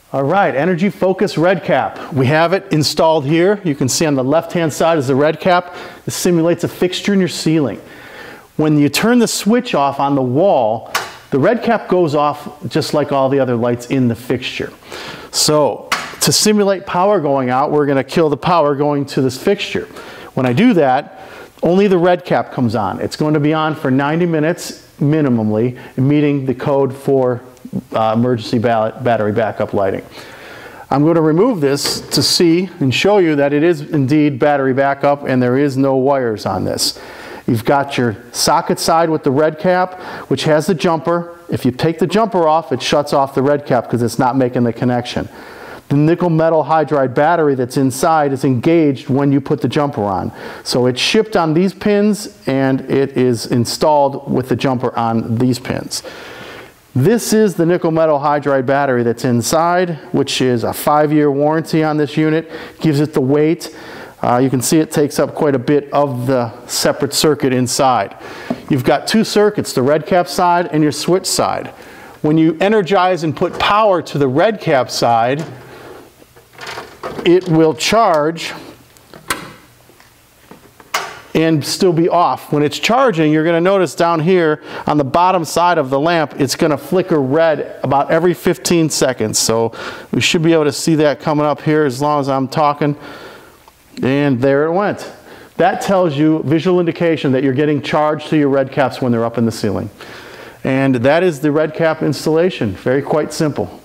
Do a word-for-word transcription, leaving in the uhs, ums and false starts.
All right, energy focus RedCap. We have it installed here. You can see on the left-hand side is the RedCap. This simulates a fixture in your ceiling. When you turn the switch off on the wall, the RedCap goes off just like all the other lights in the fixture. So to simulate power going out, we're going to kill the power going to this fixture. When I do that, only the RedCap comes on. It's going to be on for ninety minutes minimally, meeting the code for uh, emergency battery backup lighting. I'm going to remove this to see and show you that it is indeed battery backup and there is no wires on this. You've got your socket side with the RedCap, which has the jumper. If you take the jumper off, it shuts off the RedCap because it's not making the connection. The nickel metal hydride battery that's inside is engaged when you put the jumper on. So it's shipped on these pins and it is installed with the jumper on these pins. This is the nickel metal hydride battery that's inside, which is a five-year warranty on this unit, gives it the weight. Uh, you can see it takes up quite a bit of the separate circuit inside. You've got two circuits, the RedCap side and your switch side. When you energize and put power to the RedCap side, it will charge and still be off. When it's charging, you're going to notice down here on the bottom side of the lamp, it's going to flicker red about every fifteen seconds. So we should be able to see that coming up here as long as I'm talking. And there it went. That tells you visual indication that you're getting charged to your RedCaps when they're up in the ceiling. And that is the RedCap installation. Very quite simple.